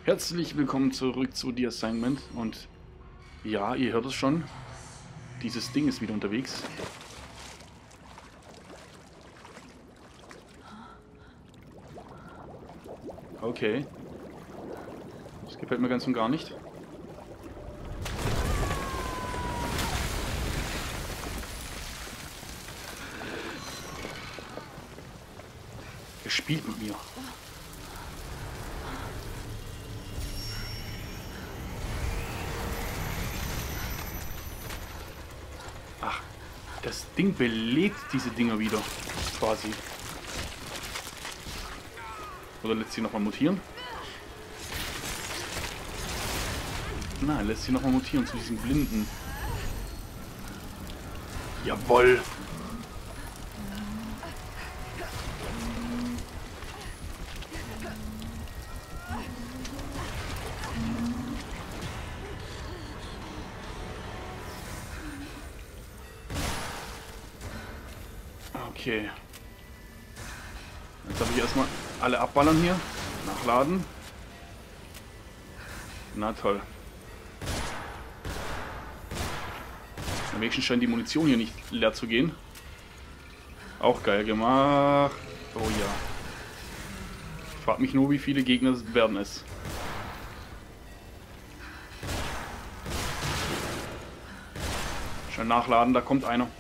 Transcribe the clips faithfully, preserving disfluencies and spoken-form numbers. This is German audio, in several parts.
Herzlich willkommen zurück zu The Assignment. Und ja, ihr hört es schon. Dieses Ding ist wieder unterwegs. Okay. Das gefällt mir ganz und gar nicht. Er spielt mit mir. Ach, das Ding belebt diese Dinger wieder. Quasi. Oder lässt sie nochmal mutieren? Nein, lässt sie nochmal mutieren zu diesem Blinden. Jawoll! Okay. Jetzt habe ich erstmal alle abballern hier. Nachladen. Na toll. Am wenigsten scheint die Munition hier nicht leer zu gehen. Auch geil gemacht. Oh ja. Ich frage mich nur, wie viele Gegner werden es. Schnell nachladen, da kommt einer.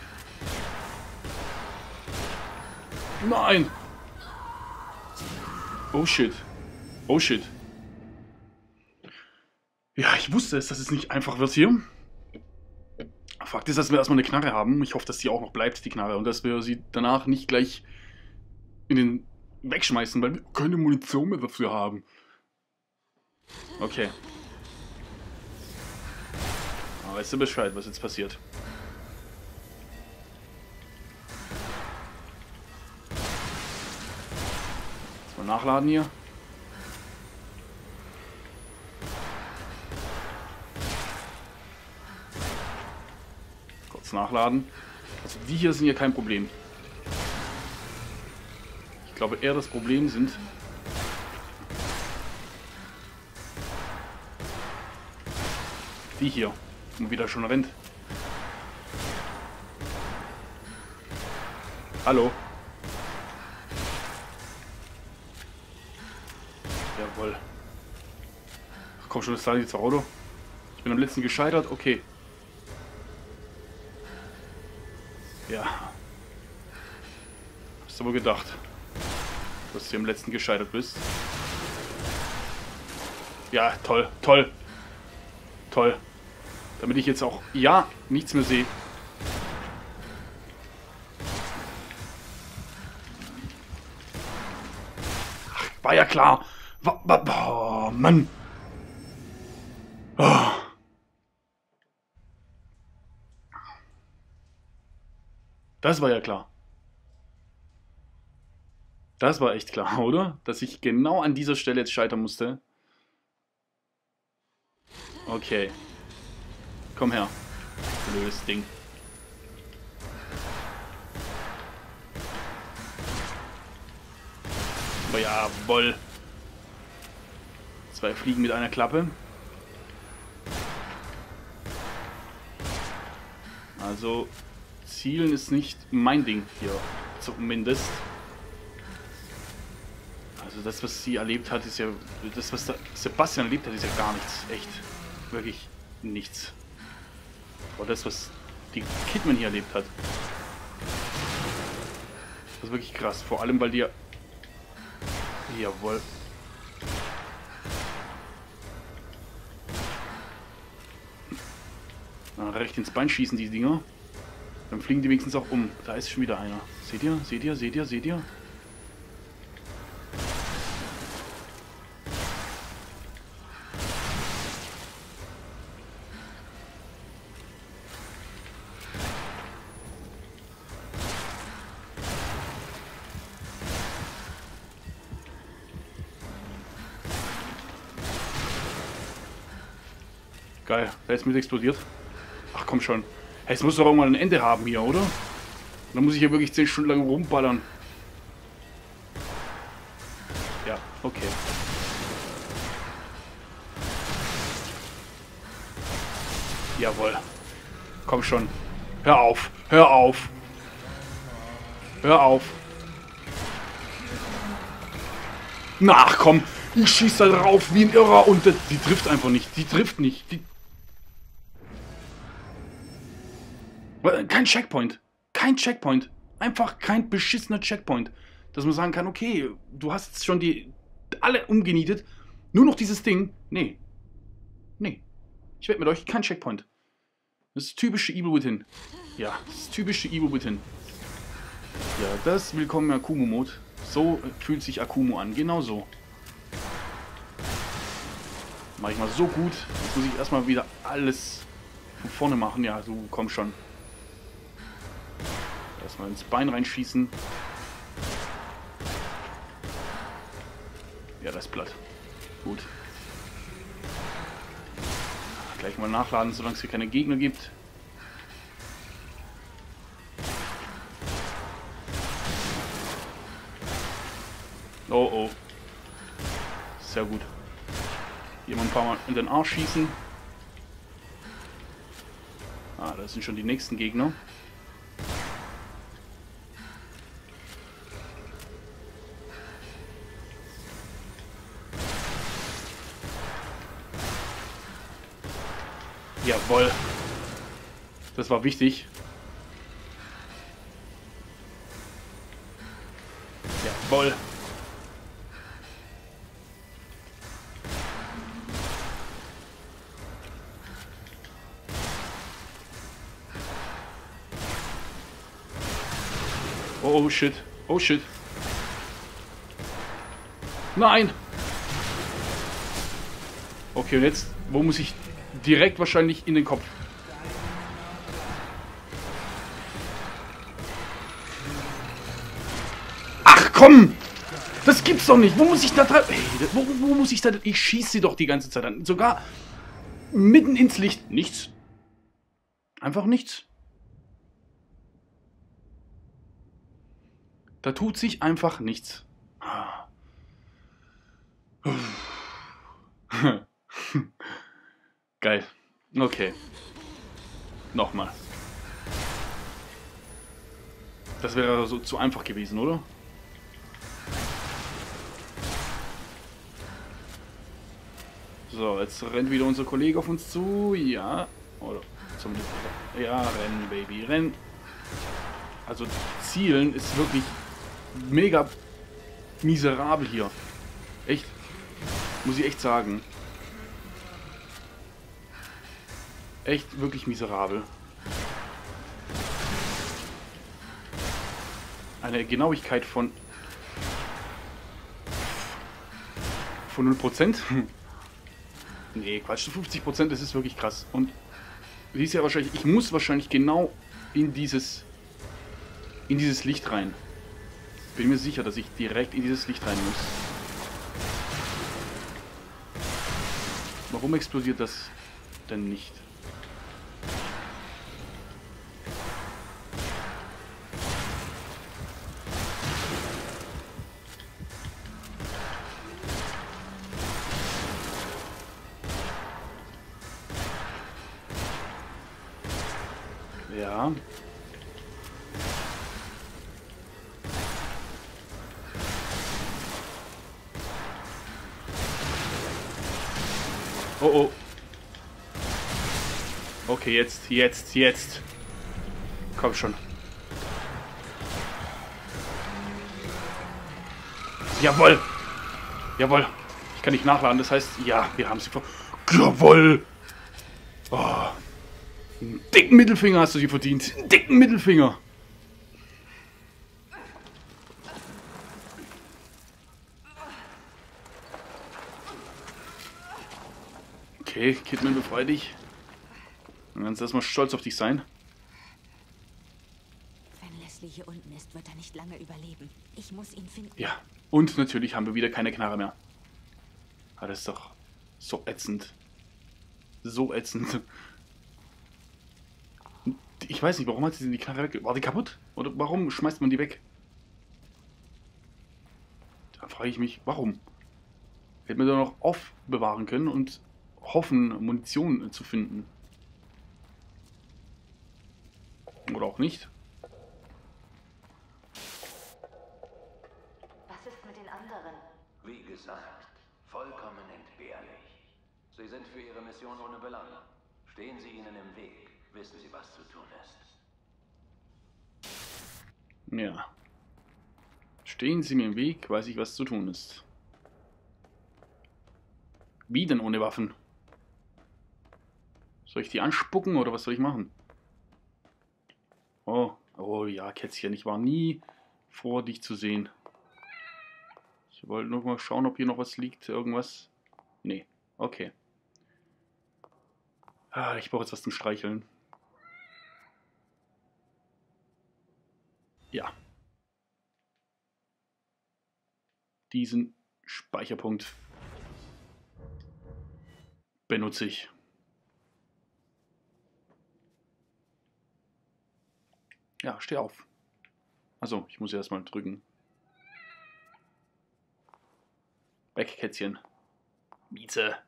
Nein! Oh shit. Oh shit. Ja, ich wusste es, dass es nicht einfach wird hier. Fakt ist, dass wir erstmal eine Knarre haben. Ich hoffe, dass die auch noch bleibt, die Knarre. Und dass wir sie danach nicht gleich in den wegschmeißen, weil wir keine Munition mehr dafür haben. Okay. Aber weißt du Bescheid, was jetzt passiert? Jetzt mal nachladen hier. Nachladen. Also die hier sind ja kein Problem. Ich glaube eher das Problem sind die hier, wo wieder schon rennt. Hallo. Jawohl. Ach, komm schon, das da jetzt Auto. Ich bin am letzten gescheitert. Okay. Ja. Hast du wohl gedacht, dass du am letzten gescheitert bist? Ja, toll, toll. Toll. Damit ich jetzt auch, ja, nichts mehr sehe. Ach, war ja klar. War, war, oh, Mann. Oh. Das war ja klar. Das war echt klar, oder? Dass ich genau an dieser Stelle jetzt scheitern musste. Okay. Komm her. Blödes Ding. Aber jawohl. Zwei Fliegen mit einer Klappe. Also... Zielen ist nicht mein Ding hier, zumindest. Also das, was sie erlebt hat, ist ja... Das, was Sebastian erlebt hat, ist ja gar nichts. Echt. Wirklich nichts. Aber das, was die Kidman hier erlebt hat, das ist wirklich krass. Vor allem, weil die ja... Jawohl. Na, recht ins Bein schießen, die Dinger. Dann fliegen die wenigstens auch um. Da ist schon wieder einer. Seht ihr? Seht ihr? Seht ihr? Seht ihr? Geil. Da ist mit explodiert. Ach komm schon. Hey, es muss doch irgendwann ein Ende haben hier, oder? Dann muss ich hier wirklich zehn Stunden lang rumballern. Ja, okay. Jawohl. Komm schon. Hör auf. Hör auf. Hör auf. Na, ach komm. Ich schieß da drauf wie ein Irrer und die trifft einfach nicht. Die trifft nicht. Die kein Checkpoint. Kein Checkpoint. Einfach kein beschissener Checkpoint. Dass man sagen kann, okay, du hast jetzt schon die alle umgenietet. Nur noch dieses Ding. Nee. Nee. Ich wette mit euch, kein Checkpoint. Das ist typische Evil Within. Ja, das ist typische Evil Within. Ja, das willkommen im Akumu-Mode. So fühlt sich Akumu an. Genau so. Mach ich mal so gut. Jetzt muss ich erstmal wieder alles von vorne machen. Ja, du komm schon. Erstmal ins Bein reinschießen. Ja, das ist platt. Gut. Gleich mal nachladen, solange es hier keine Gegner gibt. Oh oh. Sehr gut. Hier mal ein paar Mal in den Arsch schießen. Ah, das sind schon die nächsten Gegner. Jawohl. Das war wichtig. Jawohl. Oh, oh shit. Oh shit. Nein. Okay, und jetzt, wo muss ich direkt wahrscheinlich in den Kopf? Ach komm! Das gibt's doch nicht. Wo muss ich da dran? Hey, wo, wo muss ich da? Ich schieße sie doch die ganze Zeit an. Sogar mitten ins Licht. Nichts. Einfach nichts. Da tut sich einfach nichts. Geil. Okay. Nochmal. Das wäre so zu einfach gewesen, oder? So, jetzt rennt wieder unser Kollege auf uns zu. Ja. Oder zumindest. Ja, rennen, Baby, rennen. Also Zielen ist wirklich mega miserabel hier. Echt. Muss ich echt sagen. Echt wirklich miserabel. Eine Genauigkeit von von null Prozent. Nee, Quatsch, fünfzig Prozent, das ist wirklich krass. Und sie ist ja wahrscheinlich, ich muss wahrscheinlich genau in dieses in dieses Licht rein. Bin mir sicher, dass ich direkt in dieses Licht rein muss. Warum explodiert das denn nicht? Ja. Oh oh. Okay, jetzt, jetzt, jetzt. Komm schon. Jawohl. Jawohl. Ich kann nicht nachladen, das heißt, ja, wir haben sie vor. Jawohl. Oh. Einen dicken Mittelfinger hast du sie verdient. Einen dicken Mittelfinger. Okay, Kidman, befrei dich. Dann kannst du erstmal stolz auf dich sein. Wenn Leslie hier unten ist, wird er nicht lange überleben. Ich muss ihn finden. Ja, und natürlich haben wir wieder keine Knarre mehr. Ah, das ist doch so ätzend. So ätzend. Ich weiß nicht, warum hat sie die Knarre weg? War die kaputt? Oder warum schmeißt man die weg? Da frage ich mich, warum? Hätte man da noch aufbewahren können und hoffen, Munition zu finden. auch nicht. Was ist mit den anderen? Wie gesagt, vollkommen entbehrlich. Sie sind für Ihre Mission ohne Belang. Stehen Sie ihnen im Weg, wissen Sie, was zu tun ist. Ja. Stehen Sie mir im Weg, weiß ich, was zu tun ist. Wie denn ohne Waffen? Soll ich die anspucken oder was soll ich machen? Oh, oh ja, Kätzchen, ich war nie vor, dich zu sehen. Ich wollte nur mal schauen, ob hier noch was liegt, irgendwas. Nee, okay. Ah, ich brauche jetzt was zum Streicheln. Ja. Diesen Speicherpunkt benutze ich. Ja, steh auf. Also, ich muss ja erstmal drücken. Weg, Kätzchen. Mieze.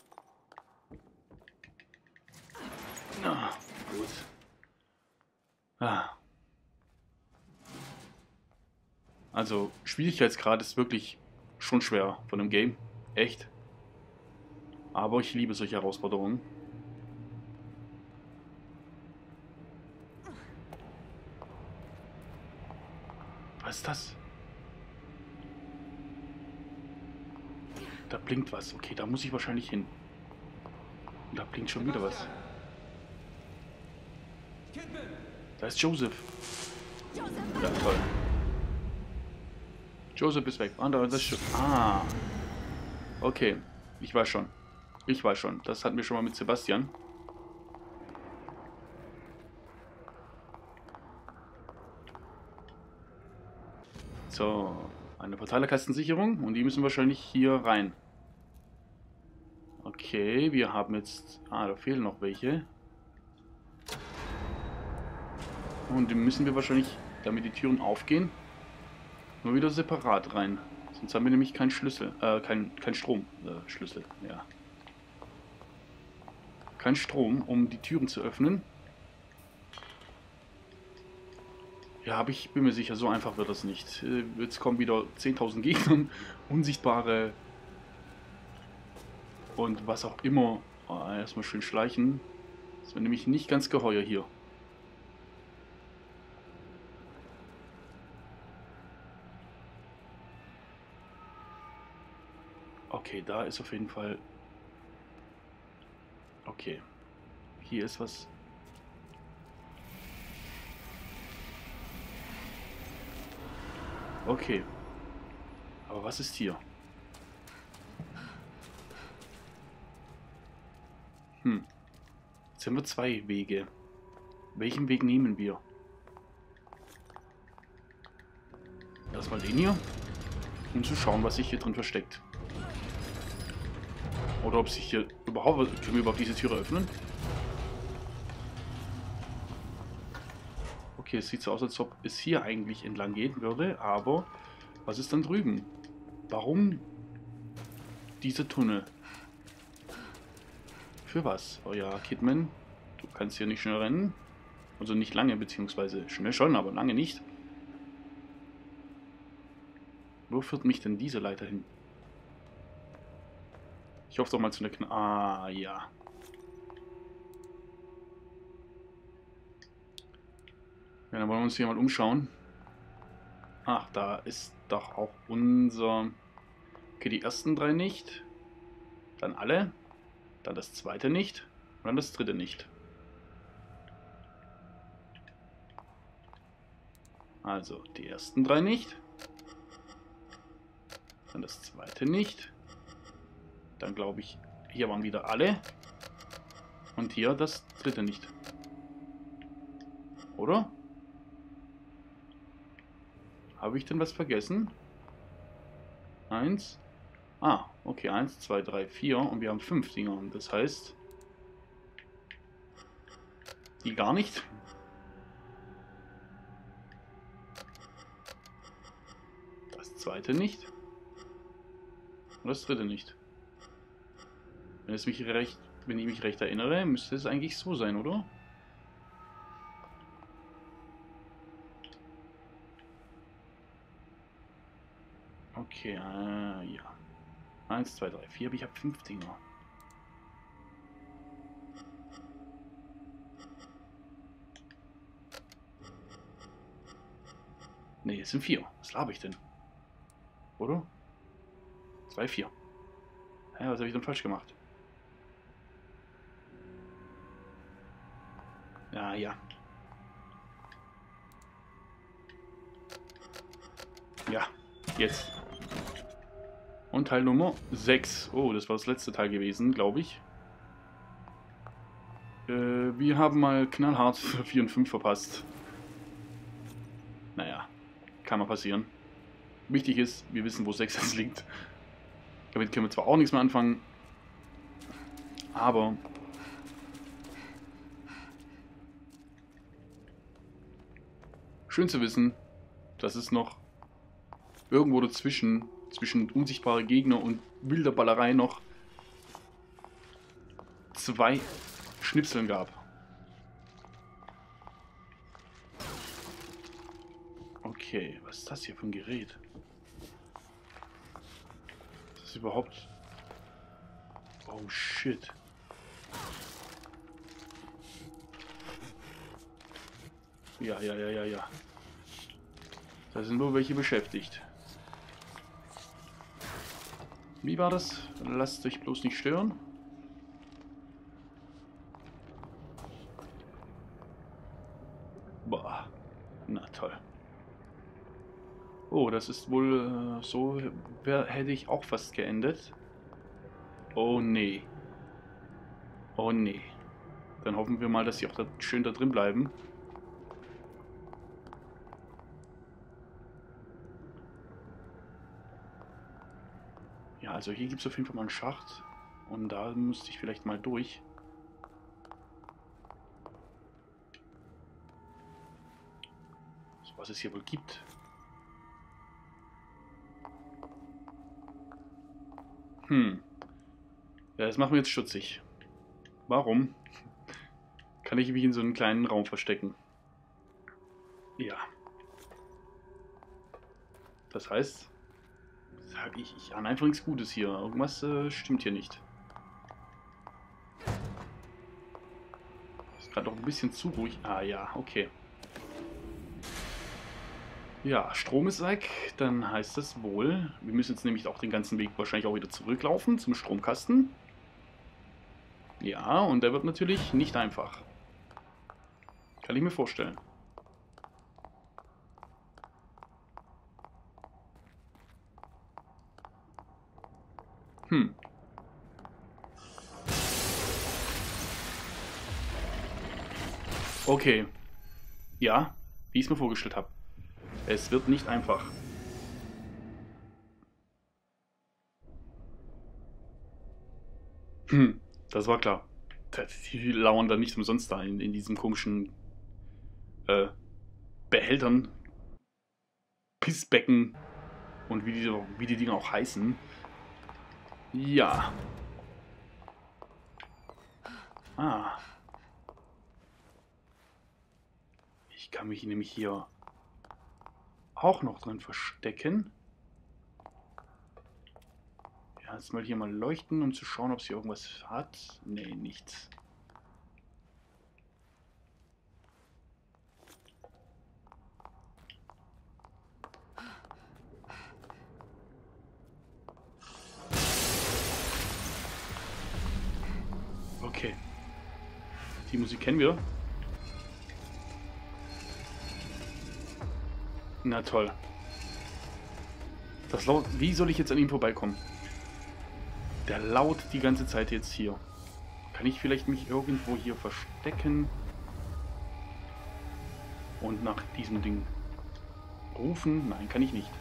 Ah, gut. Ah. Also, Schwierigkeitsgrad ist wirklich schon schwer von dem Game. Echt. Aber ich liebe solche Herausforderungen. Was ist das? Da blinkt was. Okay, da muss ich wahrscheinlich hin. Und da blinkt schon wieder was. Da ist Joseph. Ja, toll. Joseph ist weg. Ah, das ist schon. Ah. Okay. Ich weiß schon. Ich weiß schon. Das hatten wir schon mal mit Sebastian. So. Eine Verteilerkastensicherung. Und die müssen wahrscheinlich hier rein. Okay, wir haben jetzt... Ah, da fehlen noch welche. Und die müssen wir wahrscheinlich, damit die Türen aufgehen, nur wieder separat rein. Sonst haben wir nämlich keinen Schlüssel, äh, kein, kein Strom. Äh, Schlüssel, ja. Kein Strom, um die Türen zu öffnen. Ja, aber ich bin mir sicher, so einfach wird das nicht. Äh, jetzt kommen wieder zehntausend Gegner, unsichtbare und was auch immer. Oh, erstmal schön schleichen. Das wäre nämlich nicht ganz geheuer hier. Okay, da ist auf jeden Fall... Okay. Hier ist was... Okay. Aber was ist hier? Hm. Jetzt haben wir zwei Wege. Welchen Weg nehmen wir? Erstmal den hier. Um zu schauen, was sich hier drin versteckt. Oder ob sich hier überhaupt... Können wir überhaupt diese Türe öffnen? Okay, es sieht so aus, als ob es hier eigentlich entlang gehen würde, aber was ist dann drüben? Warum diese Tunnel? Für was? Oh ja, Kidman, du kannst hier nicht schnell rennen. Also nicht lange, beziehungsweise schnell schon, aber lange nicht. Wo führt mich denn diese Leiter hin? Ich hoffe doch mal zu einer Kna... Ah, ja. Ja, dann wollen wir uns hier mal umschauen. Ach, da ist doch auch unser... Okay, die ersten drei nicht. Dann alle. Dann das zweite nicht. Und dann das dritte nicht. Also, die ersten drei nicht. Dann das zweite nicht. Dann glaube ich, hier waren wieder alle. Und hier das dritte nicht. Oder? Habe ich denn was vergessen? Eins. Ah, okay, eins, zwei, drei, vier. Und wir haben fünf Dinger. Und das heißt... Die gar nicht. Das zweite nicht. Und das dritte nicht. Wenn, es mich recht, wenn ich mich recht erinnere, müsste es eigentlich so sein, oder? Okay, äh, ja. Eins, zwei, drei, vier, aber ich habe fünf Dinger. Ne, es sind vier. Was laber ich denn? Oder? Zwei, vier. Hä, was habe ich denn falsch gemacht? Ja, ja. Ja, jetzt. Und Teil Nummer sechs. Oh, das war das letzte Teil gewesen, glaube ich. Äh, wir haben mal knallhart vier und fünf verpasst. Naja, kann mal passieren. Wichtig ist, wir wissen, wo sechs jetzt liegt. Damit können wir zwar auch nichts mehr anfangen, aber schön zu wissen, dass es noch irgendwo dazwischen, zwischen unsichtbare Gegner und wilder Ballerei noch zwei Schnipseln gab. Okay, was ist das hier für ein Gerät? Ist das überhaupt... Oh shit. Ja, ja, ja, ja, ja. Da sind nur welche beschäftigt. Wie war das? Lasst euch bloß nicht stören. Boah. Na toll. Oh, das ist wohl äh, so, wär, hätte ich auch fast geendet. Oh nee. Oh nee. Dann hoffen wir mal, dass sie auch da schön da drin bleiben. Ja, also hier gibt es auf jeden Fall mal einen Schacht. Und da müsste ich vielleicht mal durch. So, was es hier wohl gibt. Hm. Ja, das machen wir jetzt stutzig. Warum? Kann ich mich in so einem kleinen Raum verstecken? Ja. Das heißt, sage ich, ich ahne einfach nichts Gutes hier. Irgendwas äh, stimmt hier nicht. Ist gerade doch ein bisschen zu ruhig. Ah ja, okay. Ja, Strom ist weg. Dann heißt das wohl, wir müssen jetzt nämlich auch den ganzen Weg wahrscheinlich auch wieder zurücklaufen zum Stromkasten. Ja, und der wird natürlich nicht einfach. Kann ich mir vorstellen. Hm. Okay. Ja, wie ich es mir vorgestellt habe. Es wird nicht einfach. Hm, das war klar. Die lauern da nicht umsonst da in, in diesem komischen äh, Behältern, Pissbecken und wie die, wie die Dinger auch heißen. Ja. Ah. Ich kann mich nämlich hier auch noch drin verstecken. Ja, jetzt mal hier mal leuchten, um zu schauen, ob sie irgendwas hat. Nee, nichts. Okay. Die Musik kennen wir. Na toll. Das laut. Wie soll ich jetzt an ihm vorbeikommen? Der laut die ganze Zeit jetzt hier. Kann ich vielleicht mich irgendwo hier verstecken und nach diesem Ding rufen? Nein, kann ich nicht.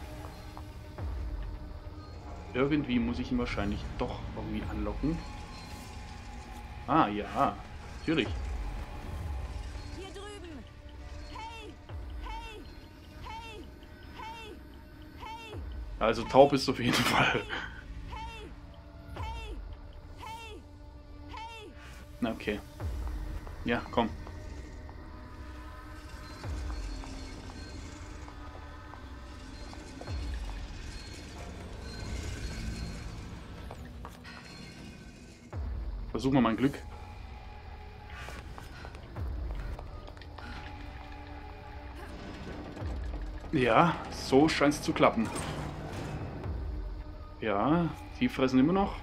Irgendwie muss ich ihn wahrscheinlich doch irgendwie anlocken. Ah, ja, natürlich. Hier drüben. Hey, hey, hey, hey, hey. Also taub ist auf jeden Fall. Na, okay. Ja, komm. Versuchen wir mal ein Glück. Ja, so scheint es zu klappen. Ja, die fressen immer noch.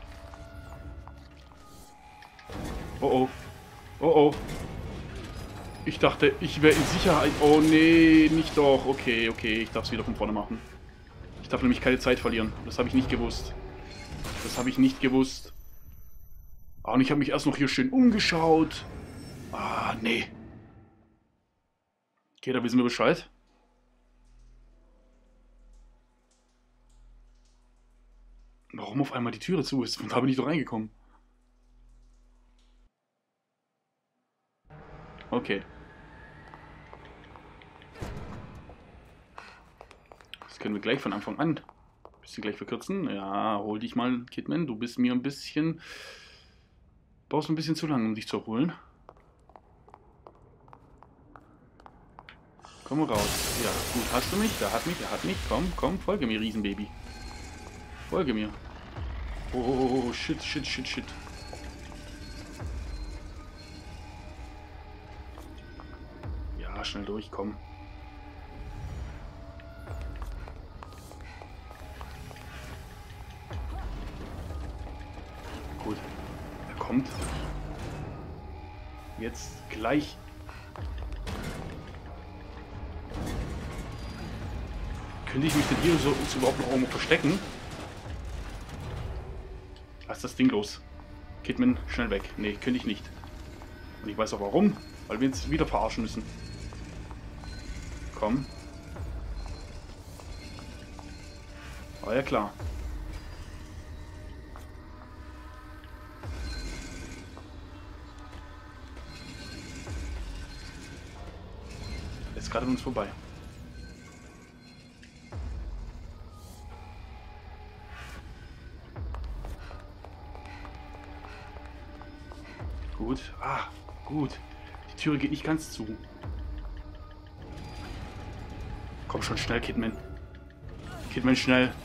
Oh oh. Oh oh. Ich dachte, ich wäre in Sicherheit. Oh nee, nicht doch. Okay, okay, ich darf es wieder von vorne machen. Ich darf nämlich keine Zeit verlieren. Das habe ich nicht gewusst. Das habe ich nicht gewusst. Ah, und ich habe mich erst noch hier schön umgeschaut. Ah, nee. Okay, da wissen wir Bescheid. Warum auf einmal die Türe zu ist? Und da bin ich doch reingekommen. Okay. Das können wir gleich von Anfang an. Bisschen gleich verkürzen. Ja, hol dich mal, Kidman. Du bist mir ein bisschen... Brauchst ein bisschen zu lange, um dich zu holen. Komm raus. Ja, gut, hast du mich? Da hat mich, der hat mich. Komm, komm, folge mir, Riesenbaby. Folge mir. Oh, oh, oh, shit, shit, shit, shit. Ja, schnell durch, komm. Gut. Er kommt. Jetzt gleich. Könnte ich mich denn hier so, so überhaupt noch irgendwo verstecken? Lass das Ding los. Kidman, schnell weg. Nee, könnte ich nicht. Und ich weiß auch warum. Weil wir uns wieder verarschen müssen. Komm. War ja klar. Ist gerade an uns vorbei. Gut. Ah, gut. Die Türe geht nicht ganz zu. Komm schon schnell, Kidman. Kidman, schnell.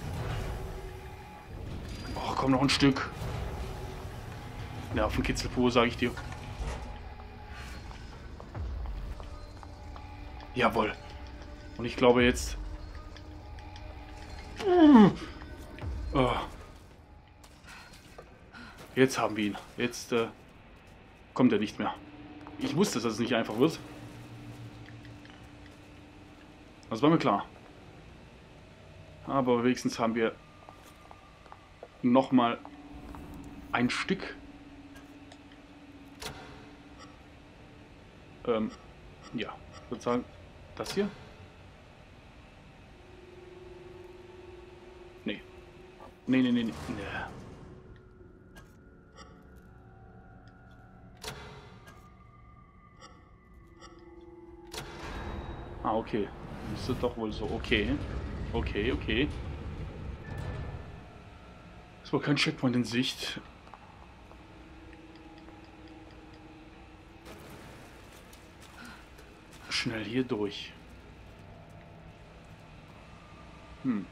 Oh, komm noch ein Stück. Ja, auf den Kitzel pur, sage ich dir. Jawohl. Und ich glaube jetzt... Oh. Jetzt haben wir ihn. Jetzt äh, kommt er nicht mehr. Ich wusste, dass es nicht einfach wird. Das war mir klar. Aber wenigstens haben wir nochmal ein Stück. Ähm, ja, ich würde sagen, das hier. Nee. Nee, nee, nee, nee. nee. Ah, okay. Ist doch wohl so. Okay. Okay, okay. Es war kein Checkpoint in Sicht. Schnell hier durch. Hm.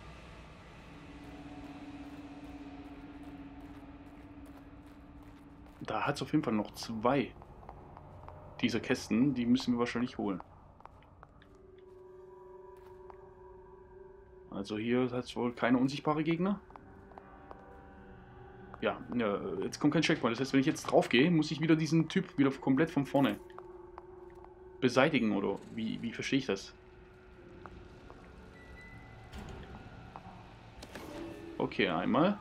Da hat es auf jeden Fall noch zwei dieser Kästen. Die müssen wir wahrscheinlich holen. Also hier hat es wohl keine unsichtbare Gegner. Ja, ja, jetzt kommt kein Checkpoint. Das heißt, wenn ich jetzt drauf gehe, muss ich wieder diesen Typ wieder komplett von vorne beseitigen, oder wie, wie verstehe ich das? Okay, einmal.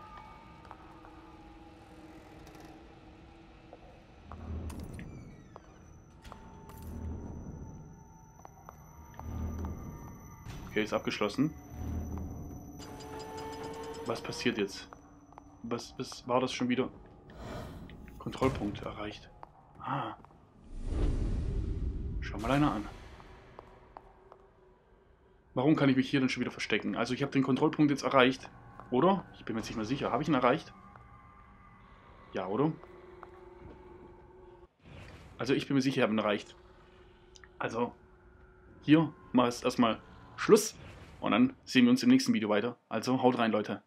Okay, ist abgeschlossen. Was passiert jetzt? Was, was war das schon wieder? Kontrollpunkt erreicht. Ah. Schau mal einer an. Warum kann ich mich hier dann schon wieder verstecken? Also ich habe den Kontrollpunkt jetzt erreicht. Oder? Ich bin mir jetzt nicht mehr sicher. Habe ich ihn erreicht? Ja, oder? Also ich bin mir sicher, ich habe ihn erreicht. Also hier mal erstmal Schluss. Und dann sehen wir uns im nächsten Video weiter. Also haut rein, Leute.